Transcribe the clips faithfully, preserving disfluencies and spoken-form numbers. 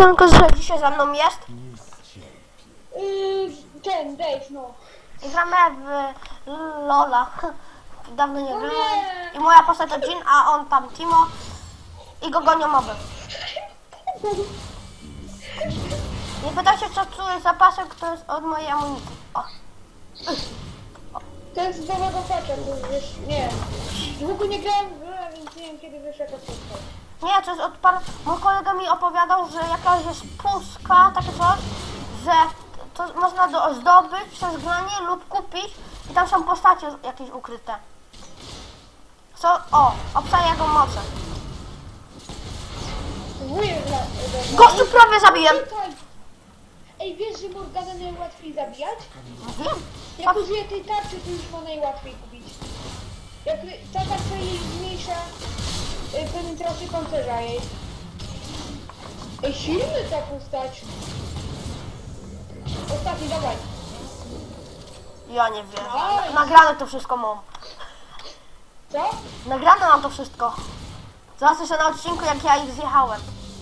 Słonko, że dzisiaj ze mną jest? Yy, ten, Dave, no. I gramy w Lola. Dawno nie grałem. I moja postać to Jean, a on tam Timo. I go gonią moby. Nie pytajcie, co tu jest zapasek, to jest od mojej amunicji. O. To jest z nowego patcha, bo wiesz, nie. Długo nie grałem w grę, więc nie wiem kiedy wyszła ta pustka. Nie, to jest od par... Mój kolega mi opowiadał, że jakaś jest pustka, takie coś, że to można do, zdobyć przez granie lub kupić i tam są postacie jakieś ukryte. Co? O, obca jego moce. Wujek dla... Gościu prawie zabiłem! Ej, wiesz, że Morgana najłatwiej zabijać? Wiem. Jak użyję tej tarczy, to już ma najłatwiej kupić. Jak ta tarcza jej zmniejsza y, penetrację pancerza jej. Ej, silny ta postać. Ostatni, dawaj. Ja nie wiem. Na- Nagrane to wszystko mam. Co? Nagrane mam to wszystko. Zobaczcie się na odcinku, jak ja ich zjechałem.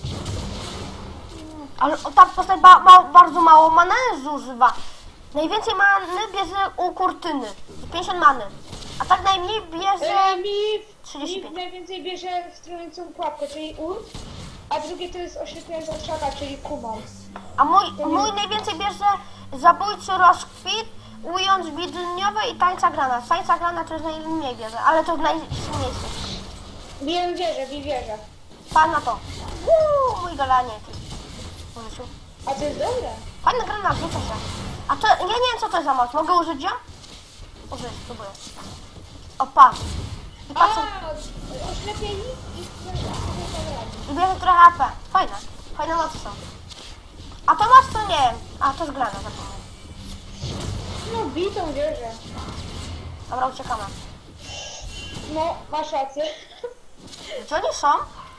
Ale o, ta postać ba, ma, bardzo mało many zużywa. Najwięcej many bierze u Kurtyny. pięćdziesiąt many. A tak najmniej bierze... E, mi, trzydzieści pięć. mi najwięcej bierze strującą pułapkę, czyli ult, a drugie to jest oślepiająca strzała, czyli kumon. A mój, mój najwięcej bierze zabójczy rozkwit, ując widniowe i tańca grana. Tańca grana to jest najmniej bierze, ale to najsilniejsze. Wiem, wierzę, mi wierzę. Pan na to. Uuu, mój golanie. Użyciu. A to jest dobre. Fajna granat, rzucę się. A to, ja nie wiem co to jest za moc. Mogę użyć ją? Użyję, spróbuję. O, patrz. I A, patrz, oślepieni i i bierze trochę A P. Fajne. Fajne mocy są. A to moc to nie wiem. A, to jest grana, zapomniałem. No, bitą wierzę. Dobra, uciekamy. No, masz rację. Gdzie oni są?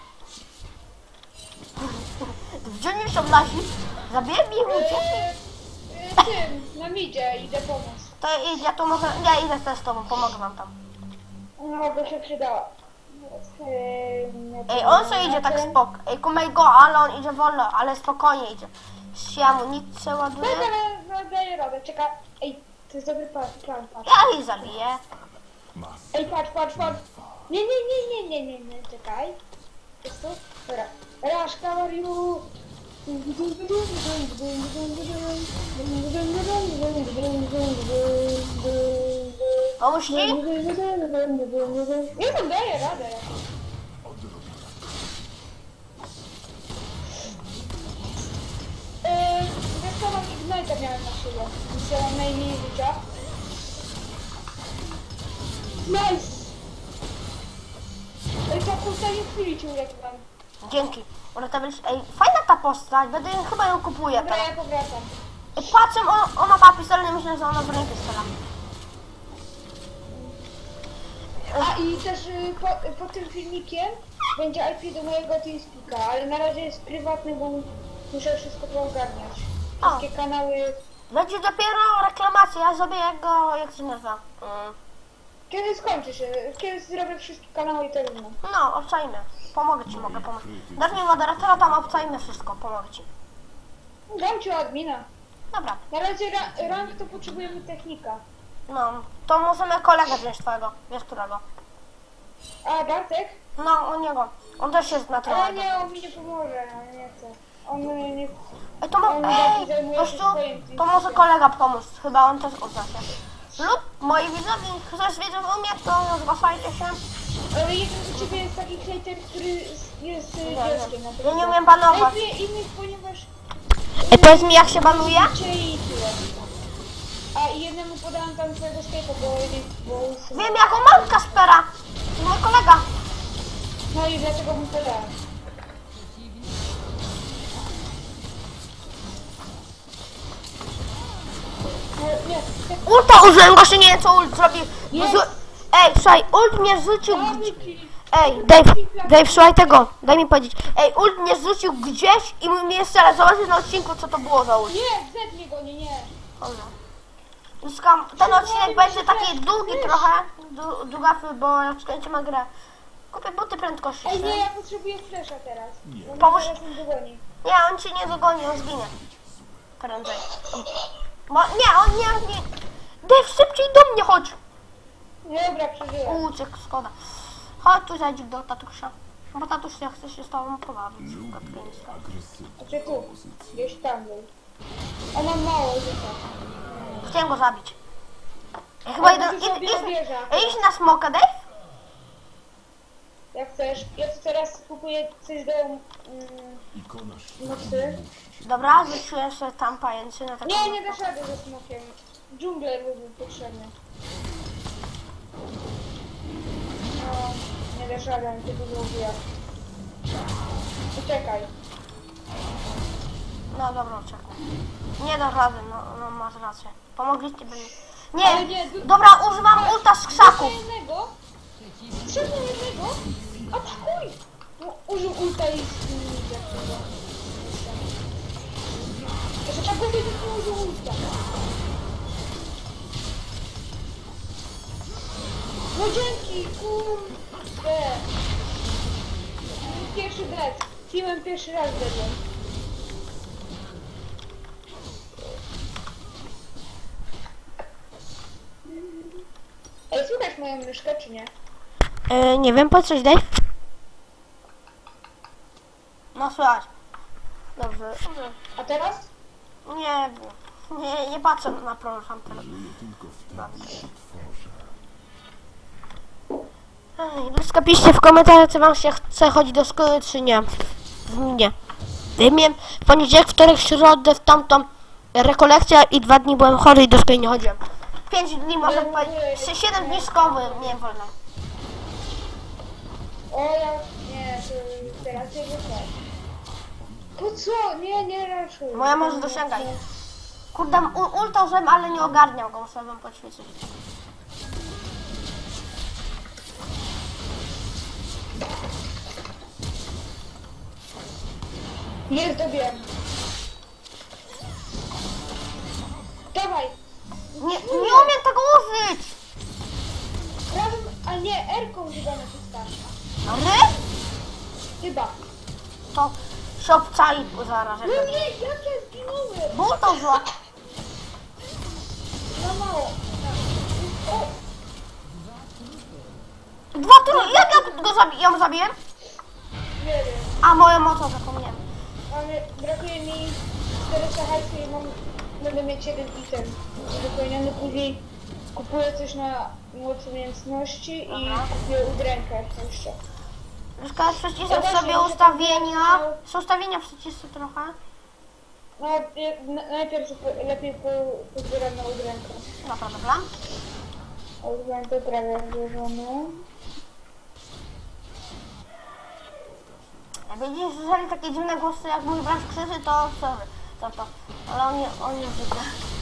Gdzie oni są nasi? Zabiję mi ich, uciekli. Eee, e, tym, na midzie idę pomóc. To idź, ja tu może... Nie, idę też z tobą, pomogę wam tam. No, by się przydała. Eee, Ej, on sobie idzie tak spoko. Ej, kumaj go, ale on idzie wolno, ale spokojnie idzie. Się amunicję ładuje. Będę, daję radę, czekaj. Ej, to jest dobry plan, plan, patrz. Ja ich zabiję. Ej, patrz, patrz, patrz. Nie, nie, nie, nie, nie, nie, nie, czekaj. Jest tu? Dobra. Rush, cover you. Pomóż ci? Nie tam daję radę. Eee, wiesz co, mam Ignite'a miałem na szyle, więc ja mam najmniej życia. Nice! Ej, ta postać w chwili ci uleczyłam. Dzięki. Uratować. Ej, fajna ta postać, będę chyba ją kupuję Dobra, teraz. ja powracam. Ej, patrzę, on, ona ma pistolet, nie myślę, że ona w rękę strzela. A i też y, po, po tym filmikiem będzie I P do mojego TeamSpeaka, ale na razie jest prywatny, bo muszę wszystko to ogarniać. Wszystkie kanały... Będzie dopiero reklamacja, ja zrobię jego, jak się nazywa? Mm. Kiedy skończysz? y, Kiedy zrobię wszystkie kanały i tak dalej. No, obczajmy. Pomogę ci, mogę pomóc. Dasz mi moderatora, tam obczajmy wszystko, pomogę ci. Dam ci admina. Dobra, Na razie ra rank to potrzebujemy technika. no, to możemy kolegę wziąć twojego, wiesz którego. A, Bartek? No, u niego. On też jest na Ale trochę. nie, on mi nie pomoże, on nie chce. On y, nie... Ej, to, mo on bardziej Ej, zajmuje się gościu, swoim to może kolega pomóc, chyba on też uda się. Lub moi widzowie, ktoś wiedzą umie, to zgłaszajcie się. Ale jeden u ciebie jest taki hejter, który jest, jest y, dzieckiem. na Ja przykład. nie umiem banować. Ej, nie innych, ponieważ... Ej, powiedz mi jak się banuje? Cię i tyle. A i jednemu podałem tam twojego sklepu, bo... bo jest... Wiem jaką mam Kaspera. To jest mój kolega. No i dlatego mu podałem. No, nie, tak... Ulta użyłem, właśnie nie wiem co ult zrobił. Jest. Zł- Ej, słuchaj, ult mnie rzucił Damy gdzieś. ci- Ej, Dave, Dave, słuchaj tego, daj mi powiedzieć. Ej, ult mnie rzucił gdzieś i mnie jeszcze raz zobaczyć na odcinku co to było za ult. Nie, zetnie go, nie, nie. Dobra. Zyskam, ten odcinek będzie taki długi trochę, du, długawy, bo jak skończymy grę. Kupię buty prędkości. Ej, nie, ja potrzebuję flesza teraz. Bo Pomóż- mnie zaraz nie dogoni. Nie, on cię nie dogoni, on zginie. Prędzej. Bo, nie, on nie, nie. Dave, szybciej do mnie chodź. Dobra, przeżyłem. Uciekł, szkoda. Chodź tu zajdź do tatusia. Bo tatuś nie chce się z tobą pobawić. Znaczy tu, gdzieś tam był. A mam mało życia. Chciałem go zabić. Ja chyba Ale idę, to już id, robię id, wieża. idź na smoka, Dave? Jak chcesz, ja tu teraz kupuję coś do mm, nocy. Dobra, rzuciłem sobie tam pajęczy na taką... Nie, nie dasz rady ze smokiem. Dżungler by był potrzebny. No, nie dasz rady, on cię tu zrobiła. Uciekaj. No dobra, czekaj. Nie dasz rady, no, no masz rację. Pomogliście by mi. Ale Nie, nie, du- dobra, używam ulta z krzaków. Trzeba jednego. Trzeba jednego. Atakuj! No, użył ulta i z nim zaczęło. Jeszcze tak głowie nie użył ulta. No dzięki, kurde. Pierwszy dead. Teamem pierwszy raz deadłem. Ej, słychać moją myszkę, czy nie? Yy, nie wiem, po coś, Dave? No słychać. Dobrze. A teraz? Nie wiem. Nie, nie patrzę na program teraz. Ludzka, piszcie w komentarzach, czy wam się chce chodzić do szkoły, czy nie. Nie. Wiem, w poniedziałek, wtorek, środę, w tamtą rekolekcja i dwa dni byłem chory i do szkoły nie chodziłem. Pięć dni można powiedzieć, czy siedem dni szkoły nie wolno. O ja... nie, to teraz nie wychodzi. Po co? Nie, nie raszuj. Moja może dosięgaj. Kurde, u- ulta użyłem, ale nie ogarniał go, muszę wam poćwiczyć. Nie zdobiłem. Dawaj! Nie, nie umiem tego użyć! Razem, a nie, R-ką chyba naciskasz. Ry? Chyba. To się obczai zaraz. No nie, jak ja zginąłem? Ból to zła. Za mało. O, Dwa tylu, jak ja go zabi ją zabiłem? nie wiem. A moją mocą zapomniałem. Mamy, brakuje mi czterysta hajsu i mam, będę mieć jeden item wypełniony. Później kupuję coś na mocy umiejętności i Dobra. kupuję udrękę jeszcze. Już przycisnę Zobaczmy, sobie może ustawienia. to Są ustawienia przycisnę trochę. No, je- na- najpierw po- lepiej po- pozbieram na udrękę. Dobra, dobra. A udrękę prawie złożone. Jak widzisz, jeżeli takie dziwne głosy jak mój brat krzyczy, to sorry. To to. Ale on nie, on nie widzę.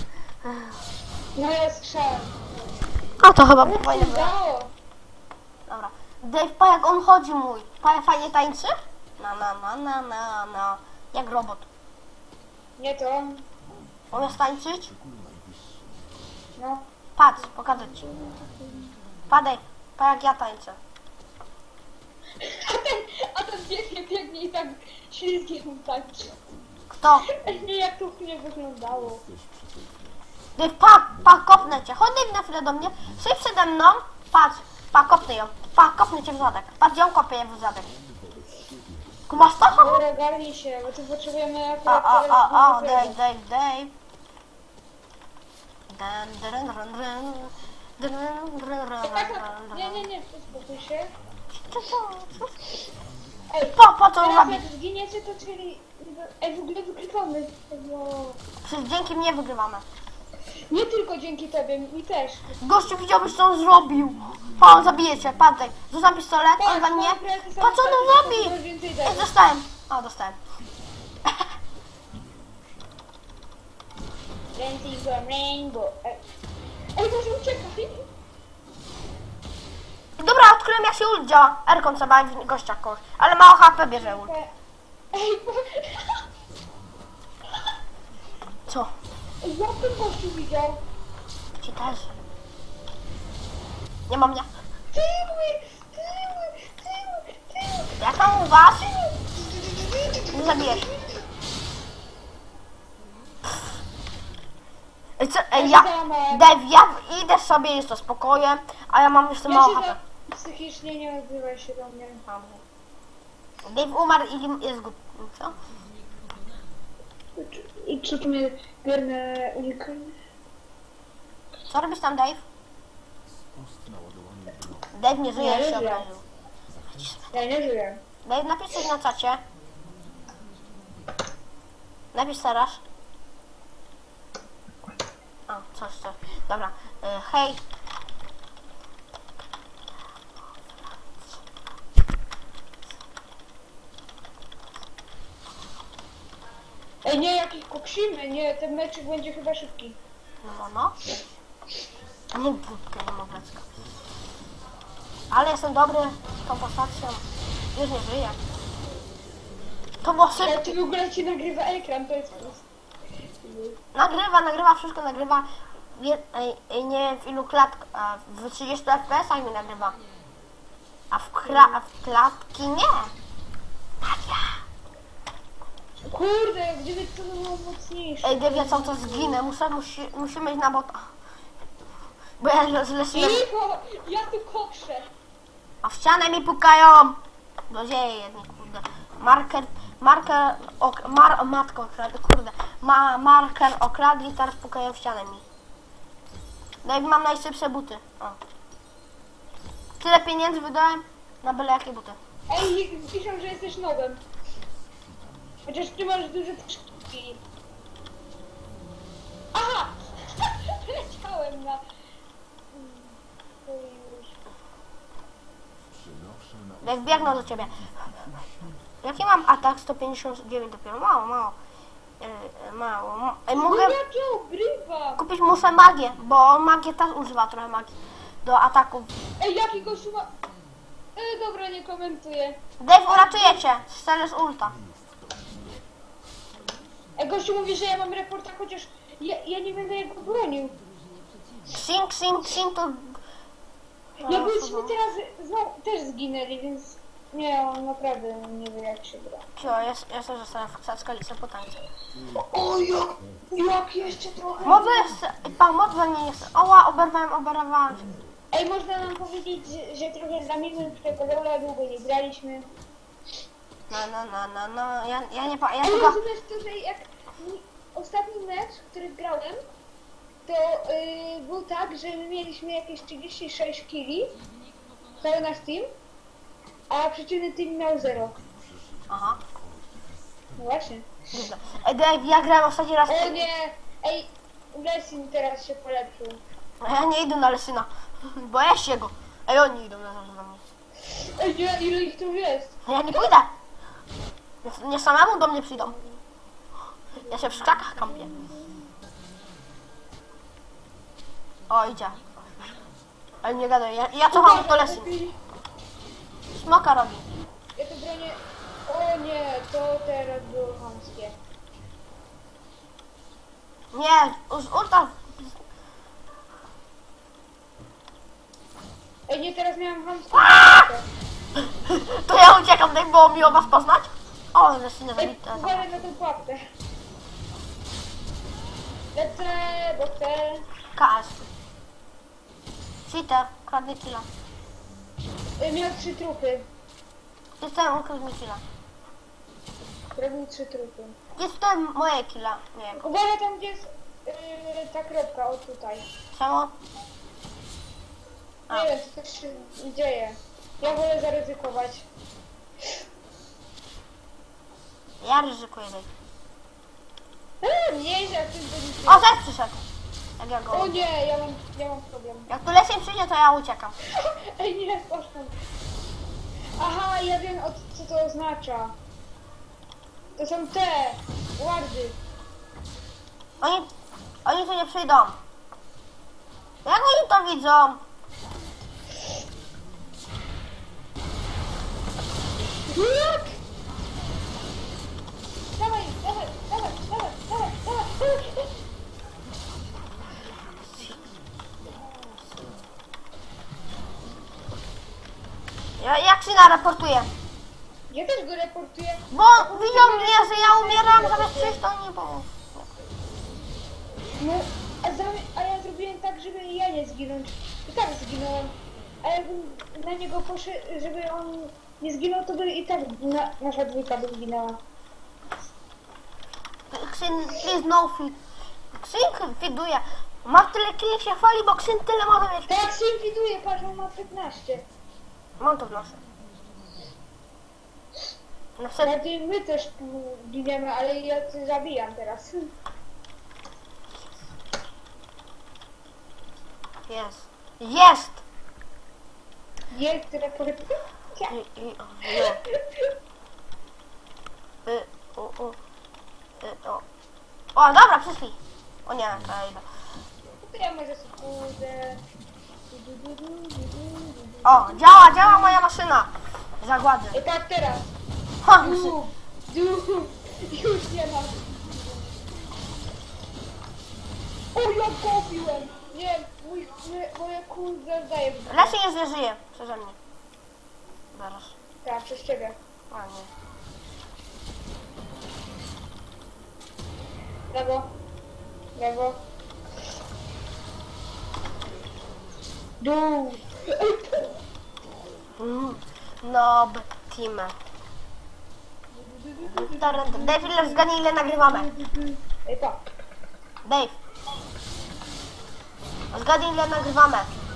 No ja słyszałem. A to chyba No fajne to było. dało. Dobra. Dave, pa jak on chodzi mój. Pa fajnie tańczy? Na na na na na na. Jak robot. Nie to. Umiesz tańczyć? No. Patrz, pokażę ci. Padaj, pa jak ja tańczę. A ten, a ten biegnie, biegnie i tak ślizgiem tańczy. Kto? Nie, jak to nie wyglądało. Dave, pa, pa, kopnę cię. Chodź Dave na chwilę do mnie. Syj przede mną. Patrz, pa, kopnę ją. Pa, kopnę cię w zadek. Patrz, ją kopię w zadek. Kumasz to? Dobra, ogarnij się, bo tu potrzebujemy A, akurat a, teraz a, a, dużo Dave, węgla. Dave, Dave. Dun, dun, dun, dun, dun, dun, dun, dun, Tak, dun, tak. dun. Nie, nie, nie, uspokój się. Co to? Ej, Pa, pa, co on teraz robi? jak zginiecie, to czyli... Ej, w ogóle wygrywamy. No. Przecież dzięki mnie wygrywamy. Nie tylko dzięki tobie, mi też. Gościu, widziałbyś co on zrobił. Pa, on zabije cię, patrz. Rzucam pistolet, on we mnie. Patrz, co on robi. Więcej Ej, daje. dostałem. O, dostałem. Dancing from Rainbow. Ej, Ej może uciekaj. Dobra, odkryłem jak się ult działa. R-ką trzeba w gościa kogoś. Ale mało H P bierze ult. Ej, bo... Co? Ej, jak ten gościu widział? Ci też. Nie mam mnie. Tyły, tyły, tyły, tyły. Jak tam u was? Nie zabijesz. Ej, co, ej, Ja ja, się załamałem. Dave, ja idę sobie, jest to spokojem, a ja mam jeszcze Ja mało się H P. za... Psychicznie nie odzywaj się do mnie. Dave umarł i jest głupi, co? I co tu mnie bierne unikanie? Co robisz tam, Dave? Dave nie żyje, Nie, się żyję. obraził. Ja nie żyję. Dave, napisz coś na czacie. Napisz teraz. O, coś, coś. Dobra. Y, hej. Ej, nie, jakich koksimy, nie, ten meczyk będzie chyba szybki. No, no, no. Nie budkę, nie mowlecka. Ale jestem dobry z tą postacią. Już nie żyję. To było szybkie. Ale ty w ogóle ci nagrywa ekran, to jest plus. Nagrywa, nagrywa, wszystko nagrywa. Je, ej, ej, nie wiem w ilu klatkach, w trzydziestu F P S-ach mi nagrywa. A w, kla, a w klatki nie. Tak ja. Kurde, gdyby to było mocniejsze. Ej, Dave, ja cały czas zginę, muszę, musi, musimy iść na bota. Bo ja z Lesinem... Cicho, ja tu kokszę. A w ścianę mi pukają! Złodzieje jedni, kurde. Marker, marker, ok, mar, matko okradli, kurde. Ma, marker okradli, teraz pukają w ścianę mi. Dave, mam najszybsze buty. O. Tyle pieniędzy wydałem na byle jakie buty. Ej, piszą, że jesteś nowym. Chociaż ty masz duże trzki. Aha! Leciałem na... To już. Dave, biegnę do ciebie. Jaki mam atak? sto pięćdziesiąt dziewięć dopiero. Mało, mało. Yy, mało. Ma- Ej, No mogę ja cię obrywam! kupić muszę magię, bo on magię też używa trochę magii do ataków. Ej, jaki gościu ma... Ej, dobra, nie komentuję. Dave, uratuję cię. Strzelę z ulta. Ej, gościu mówi, że ja mam reporta, chociaż ja, ja nie będę jego bronił. Ksing, ksing, ksing to... Jakbyśmy teraz znowu też zginęli, więc... Nie, on naprawdę nie wie jak się gra. Cio, ja, ja sobie zostałem w ksackalice po tańcu. O, jak, jak jeszcze trochę... Mowy jest... Pan mod we mnie jest... Oła, oberwałem, oberwałem się. Ej, można nam powiedzieć, że, że trochę dla mnie przekodola, długo nie graliśmy. No, no, no, no, no, ja, ja nie... pa- Ja Ej, tylko... rozumiesz to, że jak mi- ostatni mecz, który grałem, to yy, był tak, że my mieliśmy jakieś trzydzieści sześć kili, cały nasz team, a przeciwny team miał zero. Aha. No właśnie. Dobra. Ej, Dave, ja grałem ostatni raz... O nie! Ej, Lesin teraz się polepszył. A ja nie idę na Lesyna. Boję się go. Ej, oni idą na za mnie. Ej, nie, ile ich tu jest? Ja nie pójdę. Nie, nie samemu do mnie przyjdą. Ja się w krzakach kampię. O, idzie. Ale nie gadaj, ja, ja cofam do Lesyn. Smoka robi. Ja to bronię... O nie, to teraz było chamskie. Nie, z ulta. Ej, nie, teraz miałam chamskie. To ja uciekam, tak było miło was poznać. O, Lesynę Ej, zabite. uważaj na tą pułapkę. Lecę, bo chcę... K S. Cheater, kradnie killa. Ej, miał trzy trupy. Jestem ukradł mi killa. Robił trzy trupy. Jest tutaj moje killa. Nie wiem. Uważaj tam, gdzie jest yy, ta kropka, o tutaj. Czemu? A. Nie wiem, co też się dzieje. Ja wolę zaryzykować. Ja ryzykuję. Dave. Eee, nie, że jak ktoś będzie... O, też przyszedł. Jak ja go... O nie, ja mam, ja mam problem. Jak tu Lesyn przyjdzie, to ja uciekam. Ej, nie, poszłam. Aha, ja wiem, o, co to oznacza. To są te wardy. Oni, oni tu nie przyjdą. Jak oni to widzą? Jak? Dawaj, dawaj, dawaj, dawaj, dawaj, dawaj, dawaj. Ja, jak się raportuję? Ja też go reportuję. Bo widział mnie, że ja umieram, zamiast przyjść, to nie było. No, a zrobiłem tak, żeby ja nie zginąć. I tak zginąłem. A jakbym na niego poszedł, żeby on nie zginął, to by i tak na, nasza dwójka by zginęła. Ksyn, please no feed. Ksyn fiduje. Ma tyle killi, się chwali, bo Ksyn tyle może mieć. Tak się widuje, patrz, on ma piętnaście. Mam to w nosie. No wtedy... Znaczy my też tu giniemy, ale ja cię zabijam teraz. Jest. Jest! Jest reprypka? I, i, o, jo. Y, u, u. Y, o. O, dobra, przyszli. O nie, to ja idę. To ja może sobie pójdę. O, działa, działa moja maszyna. Zagłady. I tak teraz. Ha, Du, du, już nie ma. O, ja go obiłem. Nie, mój, moje kurde zdaje. Lesy nie żyje przeze mnie. Zaraz. Tak, przez ciebie. A nie. Lewo. Lewo. Dół. Mm. Nob team. Dave, ile zgadnij, ile nagrywamy? Ej, pa. Dave. Zgadnij, ile nagrywamy?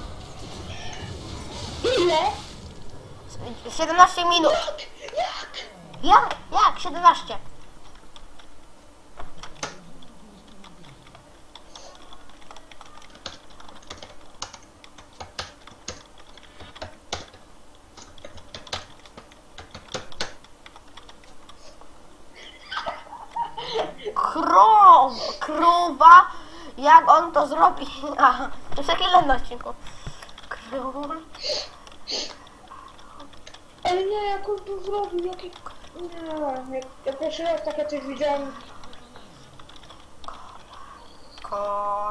Ile? siedemnaście minut. Jak? Jak? Jak? siedemnaście. Krów, krówa, jak on to zrobi? Aha, to jest takie na odcinku. Król. Ale nie, jak on to zrobił, jaki... Nie, jak, ja pierwszy raz takie coś widziałem. Kor.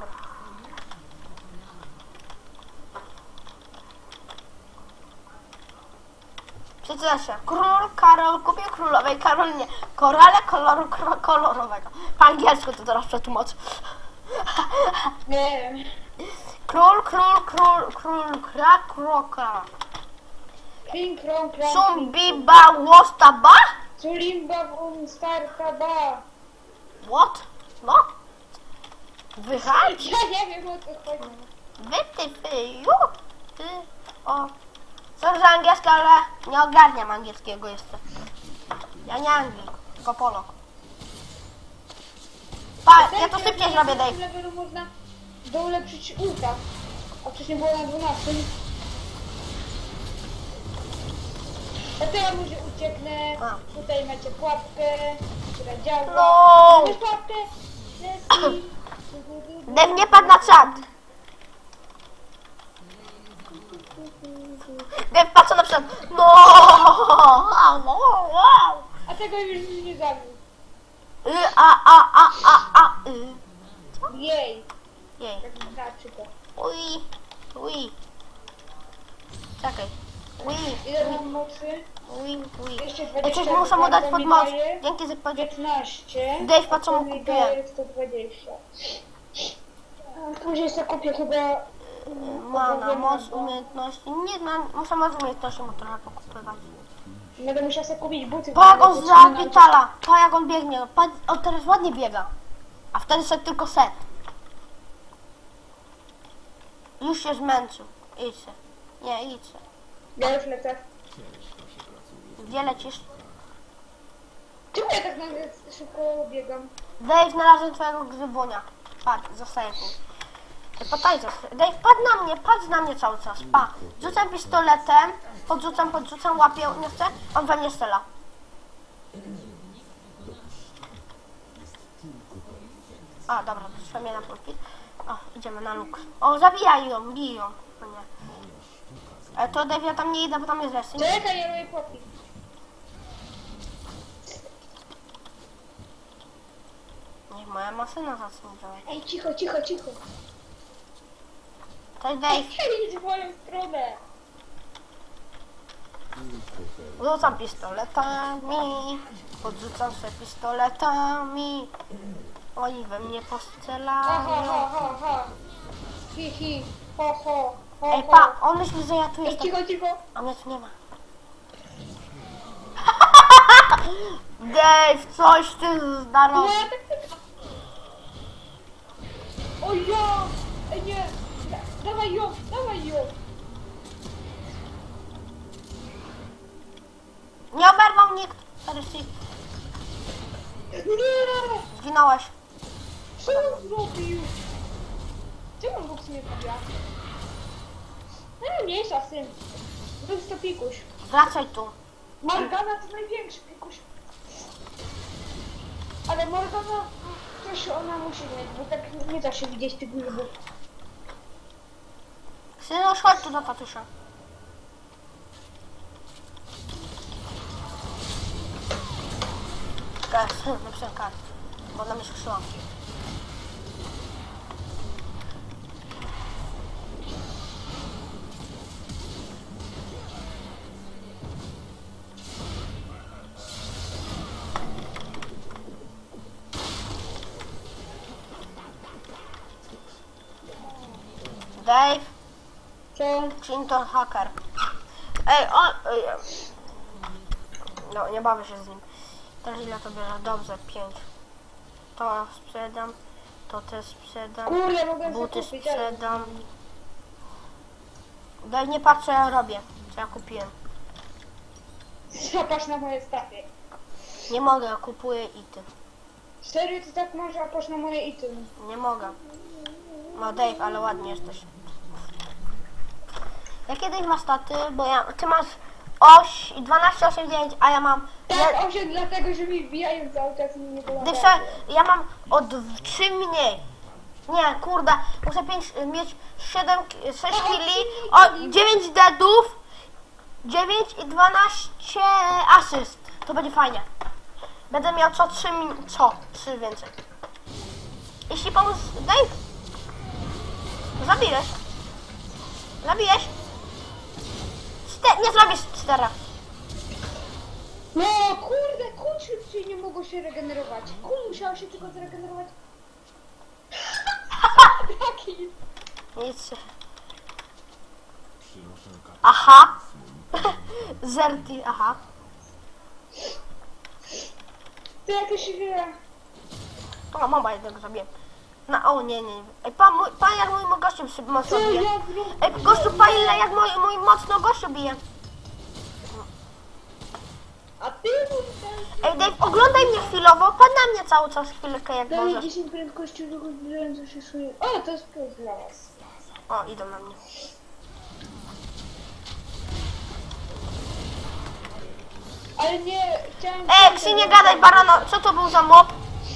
Przeczyta się. Król Karol kupił królowej Karolinie korale koloru kro, kolorowego. Po angielsku to teraz przetłumaczę. Nie wiem. Król, król, król, król, kra, kroka. Kring, krong, krong. Sumbiba, łostaba? Sulimba, um, starka, ba. What? No? Wychać? Ja nie wiem, o co chodzi. Wy, ty, ty, ju, ty, o. Sorry, że angielski, ale nie ogarniam angielskiego jeszcze. Ja nie Anglik, tylko Polok. Pa, ja to szybciej zrobię, Dave. W levelu można doulepszyć ulta. A wcześniej było na dwunastym. A teraz może ucieknę. A. Tutaj macie pułapkę, która działa. No. Mamy pułapkę. Nessie. Dave, nie padł na czat. Dave, patrz na przykład. No, no, wow. A tego już nie zabił. Y, a, a, a, a, a, y. Jej. Jej. Tak znaczy to. Ui, ui. Czekaj. Ui, Ile mam mocy? ui, ui. Jeszcze Ja dwadzieścia. coś muszę mu dać to pod mi moc. daje Dzięki za powiedzieć. piętnaście. Dave, patrz co To mu mi kupiłem. daje sto dwadzieścia. A później sobie kupię chyba... Mana, moc, umiejętności. Nie znam, muszę moc umiejętności mu trochę pokupywać. Będę musiała sobie kupić buty. Pa jak on bo zapitala, pa jak on biegnie. Pa, on teraz ładnie biega. A wtedy szedł tylko set. Już się zmęczył. Idź se. Nie, idź se. Ja już lecę. Gdzie lecisz? Czemu ja tak nagle szybko biegam? Dave, znalazłem twojego grzybunia. Patrz, zostaje tu. Patrz, Dave, patrz na mnie, patrz na mnie cały czas. Pa, rzucam pistoletem, podrzucam, podrzucam, łapię, nie chcę, on we mnie strzela. A, dobra, przyszła mnie na pulpit. O, idziemy na luk. O, zabijają ją, biją. O nie. E, to Dave, ja tam nie idę, bo tam jest resy. Czekaj, ja robię popis. Niech moja maszyna zacznie działać. Ej, cicho, cicho, cicho. Cześć, Dave. Idź w moją stronę. Rzucam pistoletami, podrzucam się pistoletami. Oni we mnie Ha, ha, postrzelają. ha, ha, ha. hi, hi, ho, ho, ho, Ej, ho. pa, on myśli, że ja tu Ej, jestem. cicho, cicho. A mnie tu nie ma. Dave, coś ty No, zdarował. ja tak, tak. O ja! Ej, nie! Da, dawaj ją, dawaj ją! Nie oberwał nikt. Rysy. Nie! Zginąłeś. Co on zrobił? Czemu on boks nie pobija? No, mniejsza z tym. Był to pikuś. Wracaj tu. Morgana to największy pikuś. Ale Morgana, coś ona musi mieć, bo tak nie da się widzieć tych grybów. Synuś, chodź tu do tatusza. Teraz napisałem kartę, bo ona mnie słyszała. Dave, Co? Chinton Hacker. Ej, on... ej, No, nie bawię się z nim. Teraz ile to bierze? Dobrze, pięć. To sprzedam, to też sprzedam, Kurde, mogę buty sobie kupić, ale... sprzedam. Daj, nie patrz co ja robię, co ja kupiłem. Zapasz na moje staty. Nie mogę, ja kupuję ity. Serio, ty tak masz, a pasz na moje itemy. Nie mogę. No Dave, ale ładnie jesteś. Jakie Dave masz staty? Bo ja, ty masz oś i dwanaście, osiem, dziewięć, a ja mam... Tak, osiem dlatego, że mi wbijają cały czas i mi nie pomagają. Dysze, ja mam od trzy mniej. Nie, kurde, muszę pięć, mieć siedem, sześć kili, o, dziewięć deadów, dziewięć i dwanaście asyst. To będzie fajnie. Będę miał co trzy, co trzy więcej. Jeśli pomóc, Dave, zabijesz. Zabijesz. Czte, nie zrobisz cztera. No kurde, kul szybciej nie mogło się regenerować. Kul musiał się tylko zregenerować. Jaki? Nic. Aha. Zerti, aha. To jakieś... e, O, mama jednego zabiję. No, o nie, nie. Ej, pan, mój, pan jak mój gościu przy- mocno Co bije. ja zrobię? Ej, gościu, pan ile jak mój, mój mocno gościu bije. A ty mu Ej, Dave, oglądaj mnie chwilowo, pan na mnie cały czas chwilkę jak daje możesz. dziesięć prędkości ruchu zbliżająco się szuje. O, to jest plus dla was. O, idą na mnie. Ale nie, chciałem... Ej, Ksi, nie gadaj, barano, co to był za mob?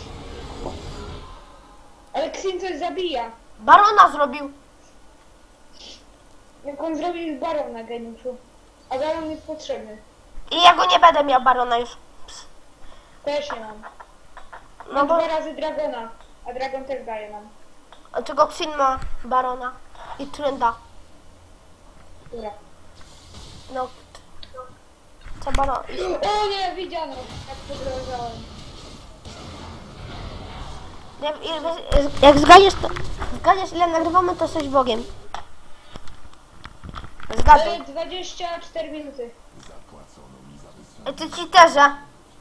Ale Xin coś zabija. Barona zrobił. Jak on zrobił baron na geniuszu. A baron jest potrzebny. I ja go nie będę miał barona już. Ps. Też nie mam. No Mam bo, dwa razy dragona. A dragon też daje nam. tylko Xin ma barona i trenda. Dobra. No, co baron. O nie, widziano. Jak podrożałem. Jak, jak, jak zgadniesz, to, zgadniesz ile nagrywamy, to jesteś Bogiem. Zgaduj. E, dwadzieścia cztery minuty. Ej, ty cheaterze.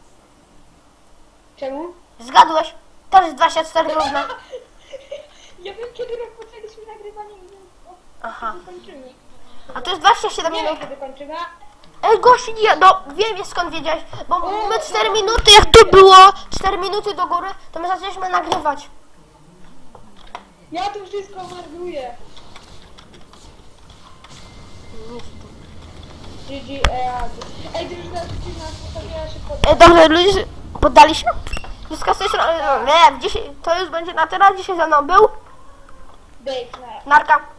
Czemu? Zgadłeś. To jest dwadzieścia cztery równe. Ja wiem kiedy rozpoczęliśmy nagrywanie i wiem, o, Aha. kiedy kończymy. A to jest dwadzieścia siedem Nie minut. wiem kiedy kończymy. Ej, gości, nie, no wiem skąd wiedziałeś, bo my cztery minuty, jak tu było cztery minuty do góry, to my zaczęliśmy nagrywać. Ja tu wszystko marnuję. Nic tu. G G, e, a, ej, ty już nas postawiła się pod... Ej, dobrze, ludzie poddali się? Wszystko z tej strony, nie, dzisiaj, to już będzie na tyle, dzisiaj ze mną był Dave, na... Narka.